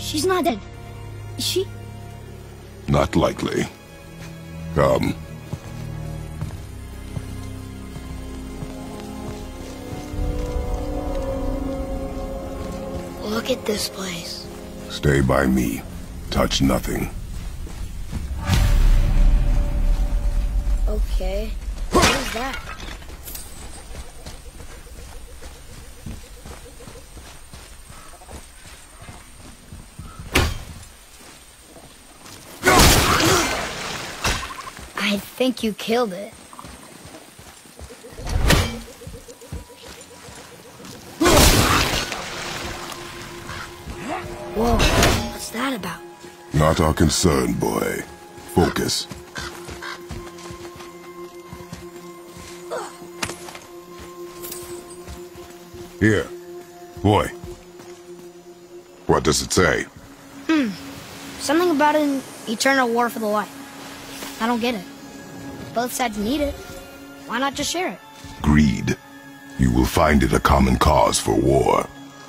She's not dead. Is she? Not likely. Come. Look at this place. Stay by me. Touch nothing. Okay. What is that? I think you killed it. Whoa, what's that about? Not our concern, boy. Focus. Here. Boy. What does it say? Something about an eternal war for the light. I don't get it. Both sides need it. Why not just share it? Greed. You will find it a common cause for war.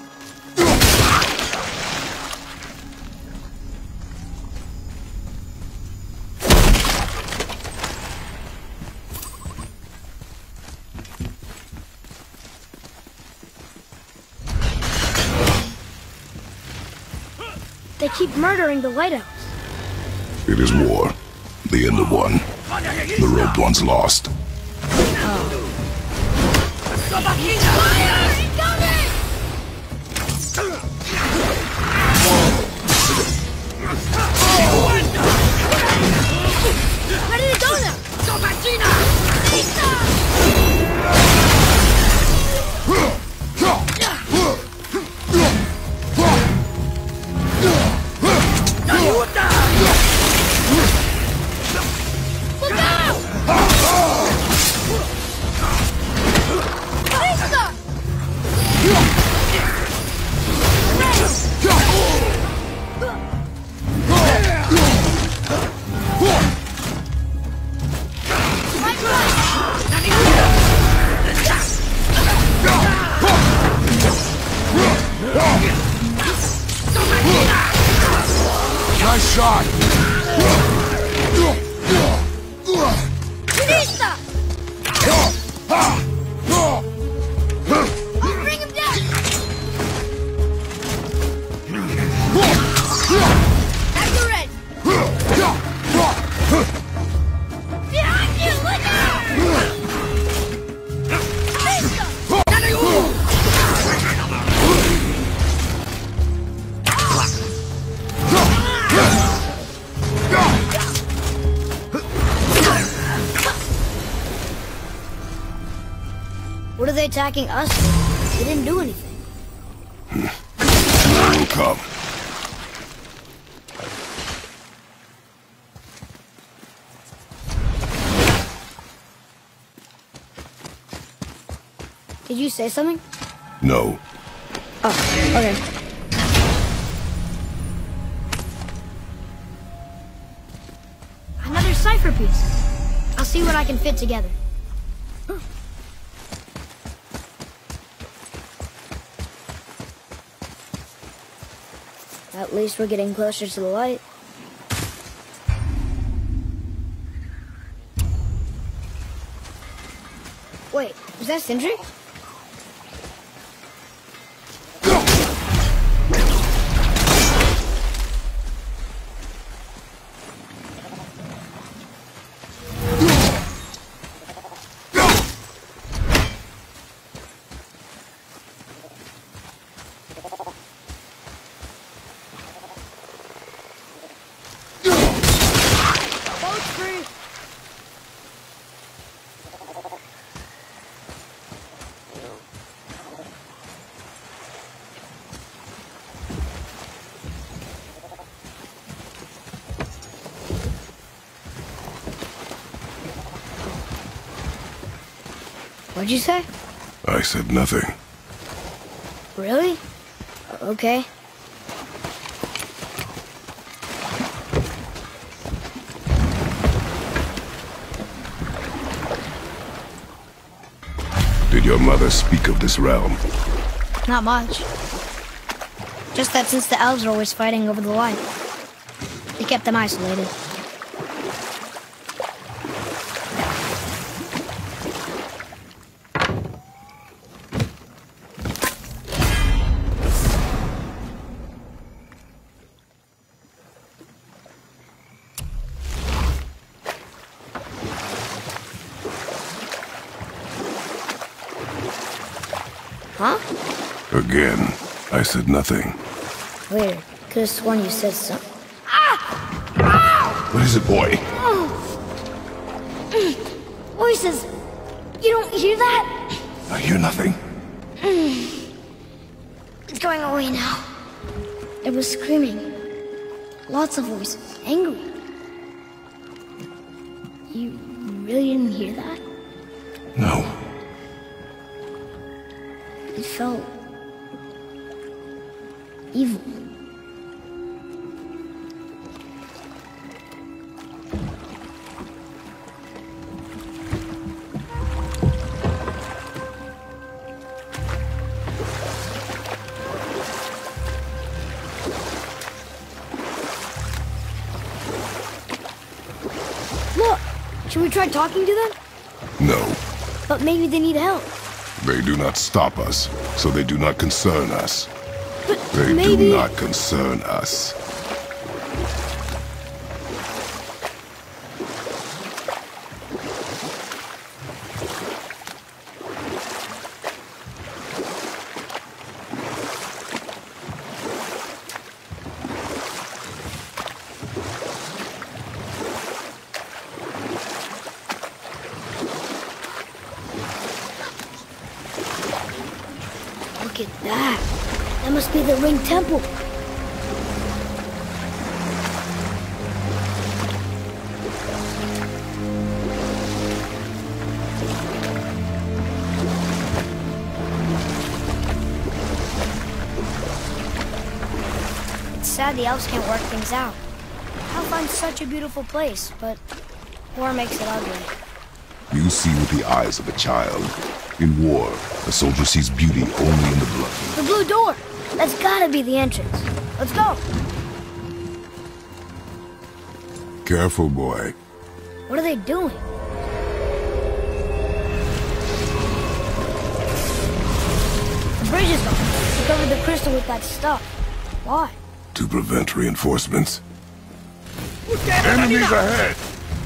They keep murdering the lighthouse. It is war. The end of one. The robed one's lost. Where did it go now? Look out! Nice shot! Finista! I'll bring him down! That's red! Behind you! Look out! Finista! What are they attacking us? They didn't do anything. More will come. Did you say something? No. Oh, okay. Another cipher piece. I'll see what I can fit together. At least we're getting closer to the light. Wait, is that Sindri? What'd you say? I said nothing. Really? Okay. Did your mother speak of this realm? Not much. Just that since the elves are always fighting over the light, they kept them isolated. Huh? Again, I said nothing. Weird. Could have sworn you said something. What is it, boy? Voices. You don't hear that? I hear nothing. It's going away now. It was screaming. Lots of voices. Angry. You really didn't hear that? No. It felt evil. Look, should we try talking to them? No. But maybe they need help. They do not stop us, so they do not concern us. But They maybe... do not concern us. Look at that. That must be the Ring Temple. It's sad the elves can't work things out. I'll find such a beautiful place, but war makes it ugly. You see with the eyes of a child. In war, a soldier sees beauty only in the blood. The blue door! That's gotta be the entrance. Let's go! Careful, boy. What are they doing? The bridge is gone. They covered the crystal with that stuff. Why? To prevent reinforcements. Enemies ahead!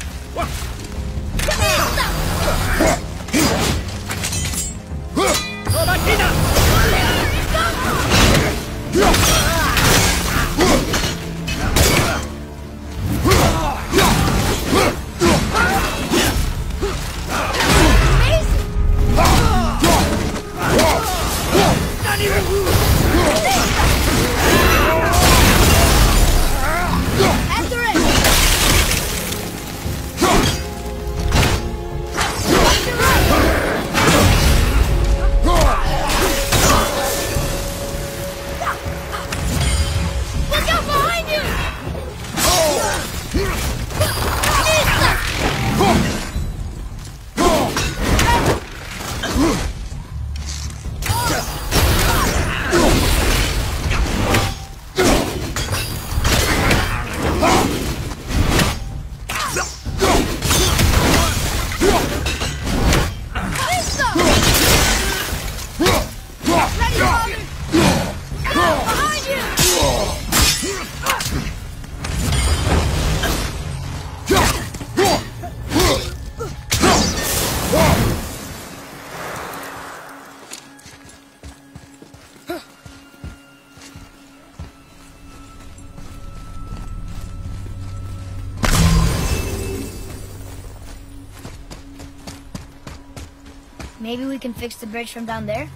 Maybe we can fix the bridge from down there?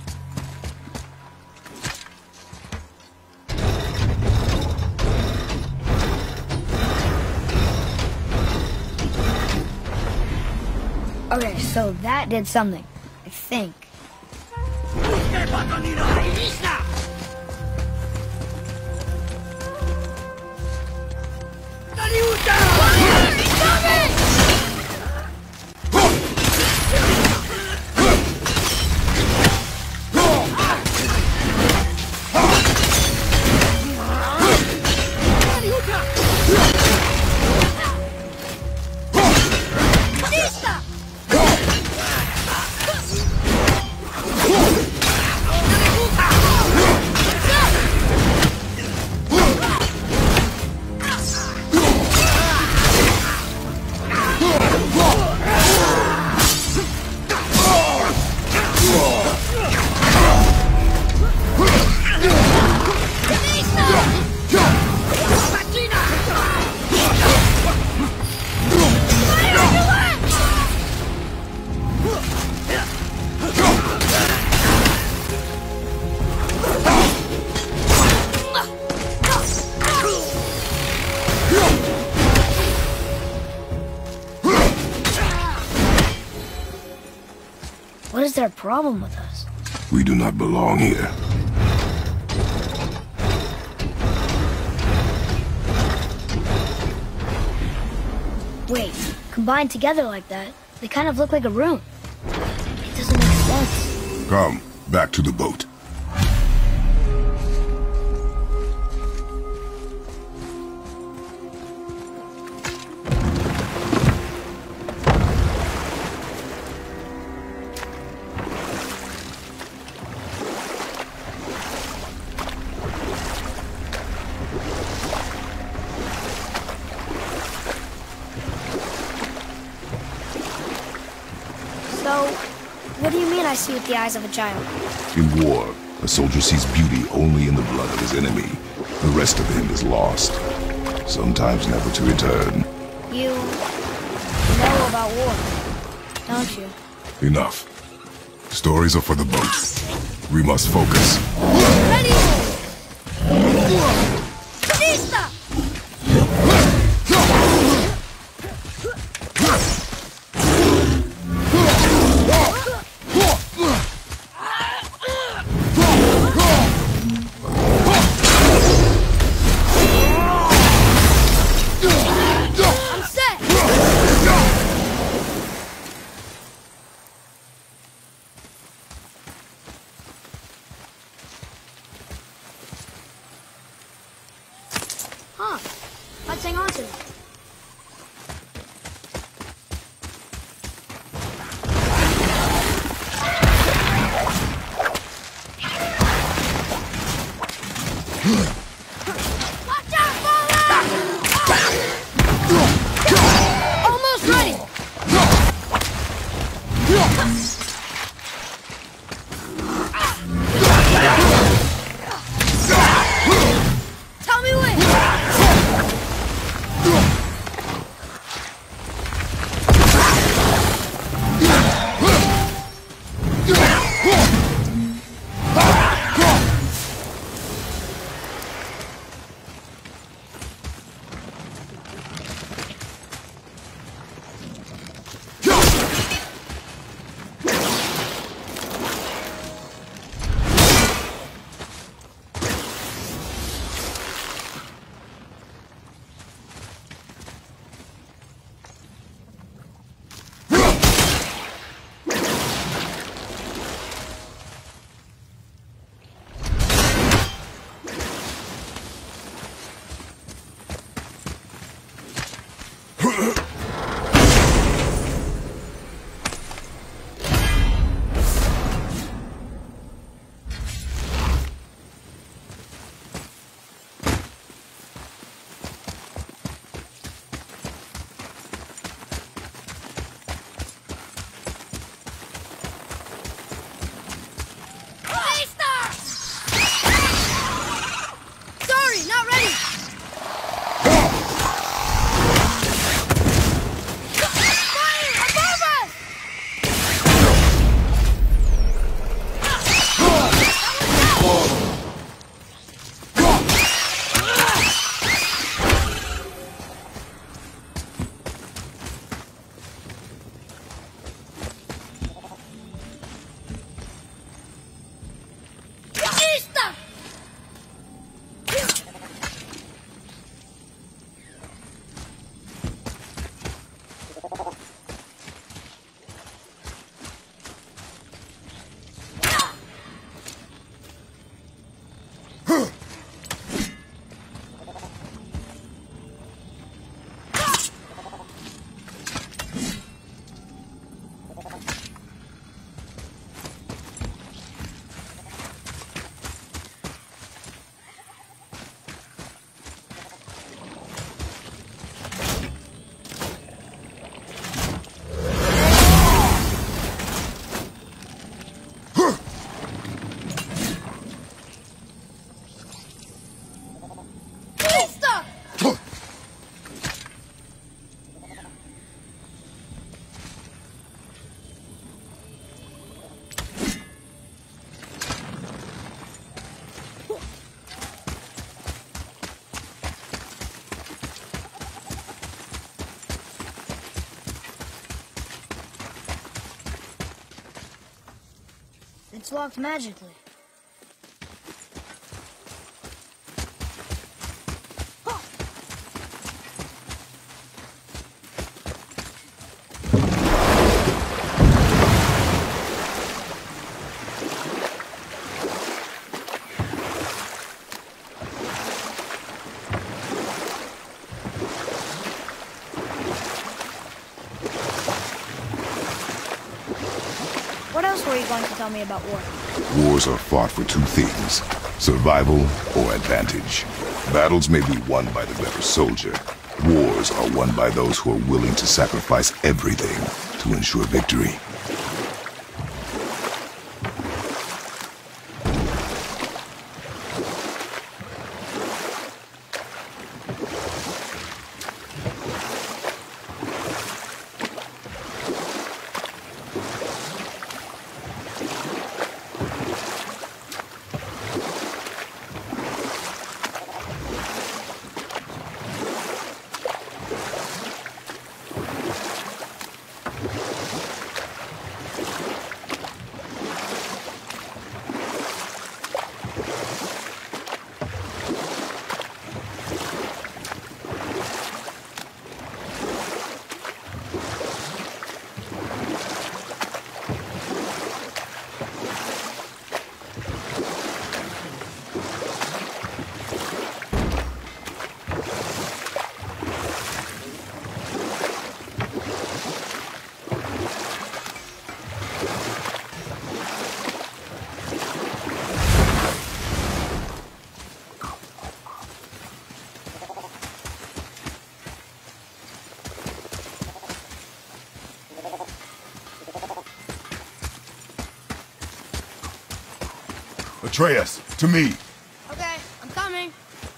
Okay, so that did something, I think. is their problem with us? We do not belong here. Wait, combined together like that, they kind of look like a room. It doesn't make sense. Come, back to the boat. So, what do you mean I see with the eyes of a child? In war, a soldier sees beauty only in the blood of his enemy. The rest of him is lost, sometimes never to return. You know about war, don't you? Enough. Stories are for the boat. We must focus. Ready! Lista! Huh. Let's hang on to it. Watch out, Fallen! Almost ready! Tell me when! It's locked magically. What else were you going to tell me about war? Wars are fought for two things: survival or advantage. Battles may be won by the better soldier. Wars are won by those who are willing to sacrifice everything to ensure victory. Atreus, to me! Okay, I'm coming.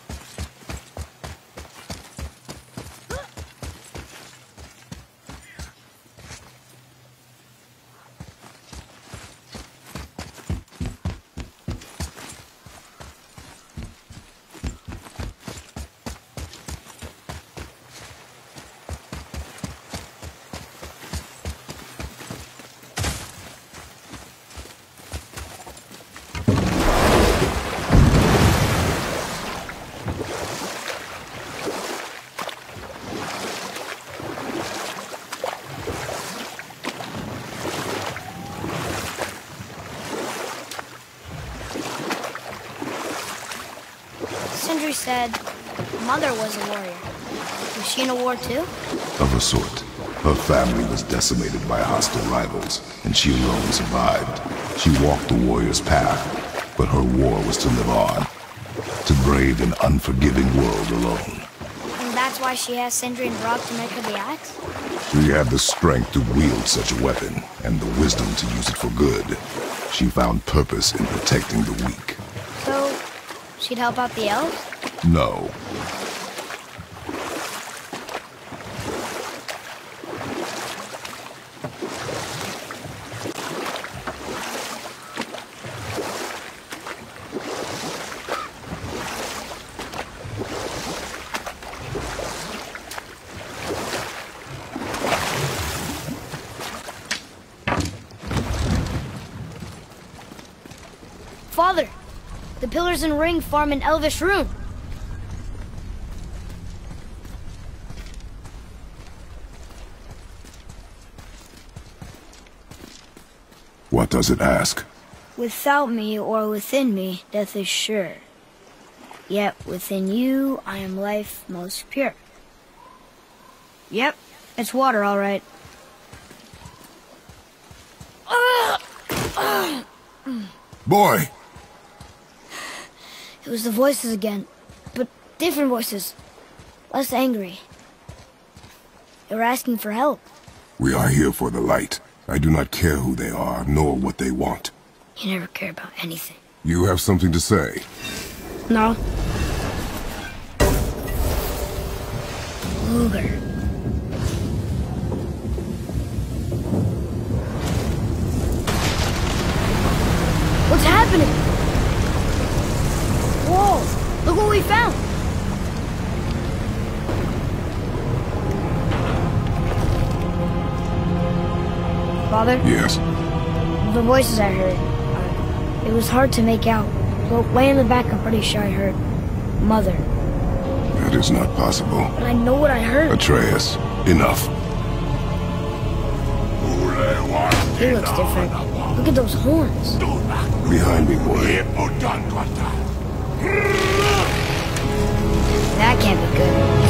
Sindri said Mother was a warrior. Was she in a war too? Of a sort. Her family was decimated by hostile rivals, and she alone survived. She walked the warrior's path, but her war was to live on. To brave an unforgiving world alone. And that's why she asked Sindri and Brock to make her the axe? She had the strength to wield such a weapon, and the wisdom to use it for good. She found purpose in protecting the weak. So, she'd help out the elves? No. Father, the pillars and ring form an elvish rune. What does it ask? Without me or within me, death is sure. Yet within you, I am life most pure. Yep, it's water, all right. Boy! It was the voices again, but different voices. Less angry. They were asking for help. We are here for the light. I do not care who they are, nor what they want. You never care about anything. You have something to say? No. Luger. What's happening? Whoa! Look what we found! Father? Yes. The voices I heard are It was hard to make out, but way in the back I'm pretty sure I heard Mother. That is not possible. But I know what I heard. Atreus, enough. He looks different. Look at those horns. Behind me, boy. That can't be good.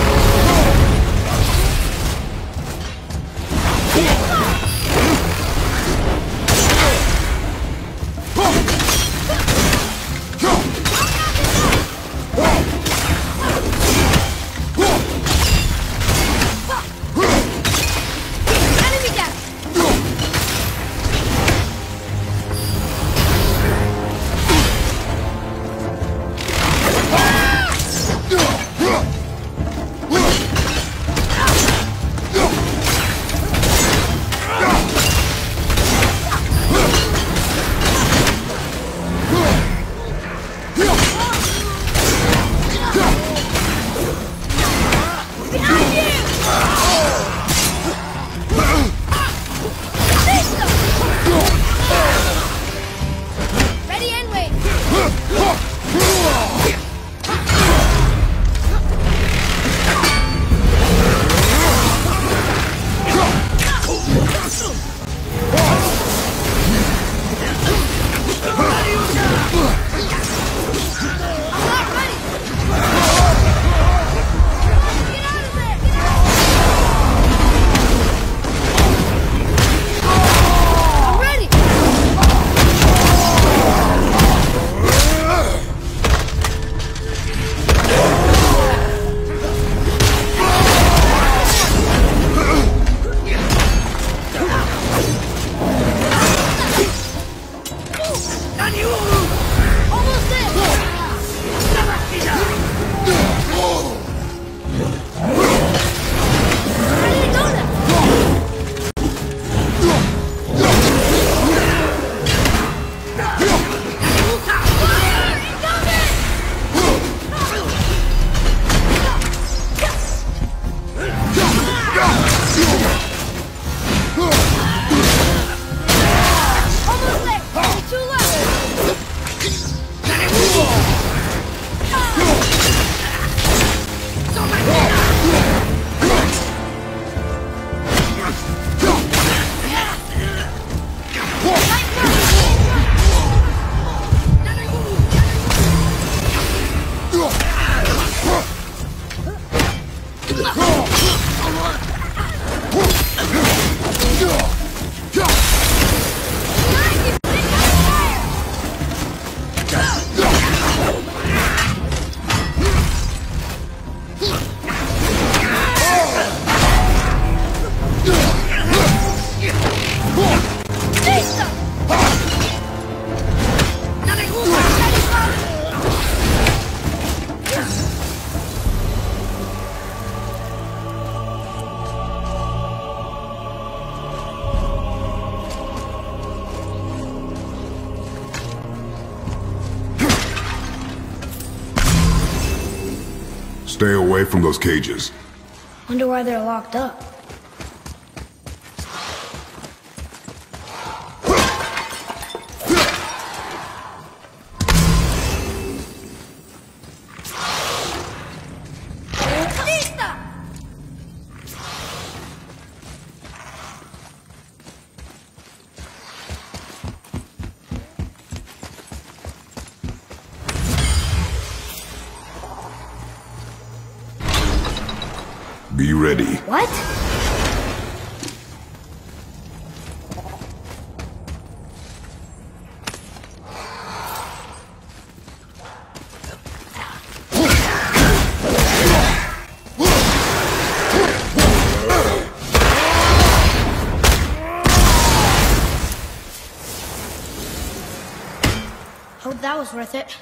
Stay away from those cages. Wonder why they're locked up. Be ready. What? Hope that was worth it.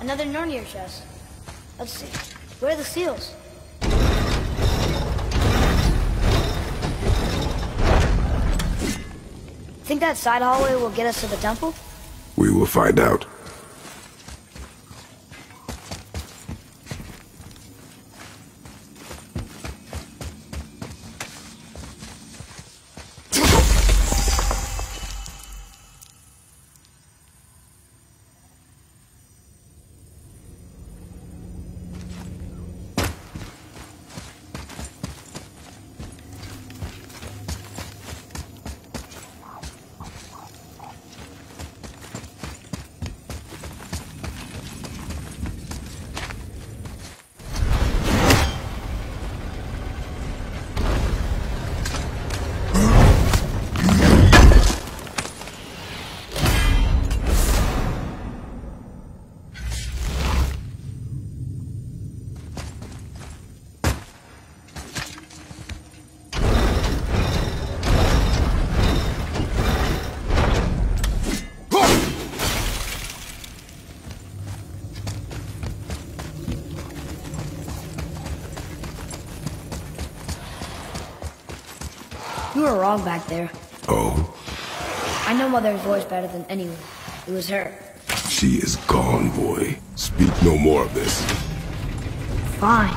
Another Narnia chest. Let's see. Where are the seals? Think that side hallway will get us to the temple? We will find out. You were wrong back there. Oh? I know Mother's voice better than anyone. It was her. She is gone, boy. Speak no more of this. Fine.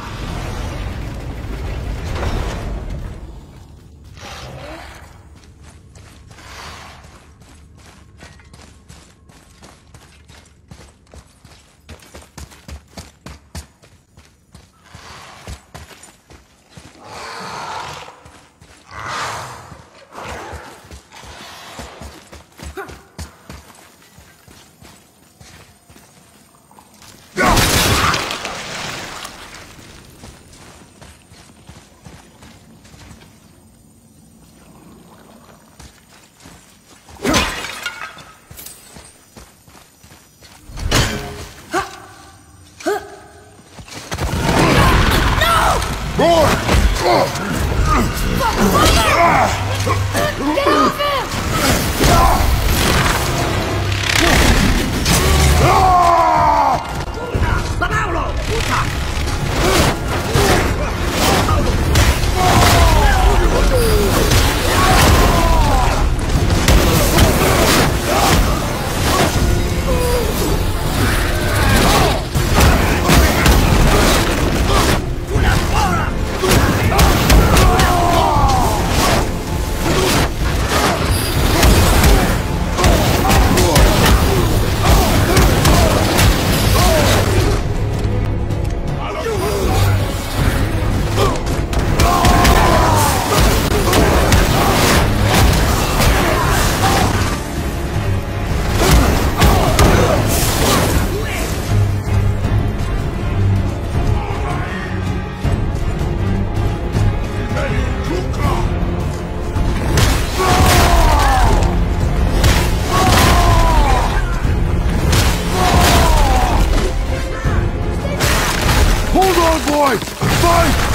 Hold on, boy! Fight!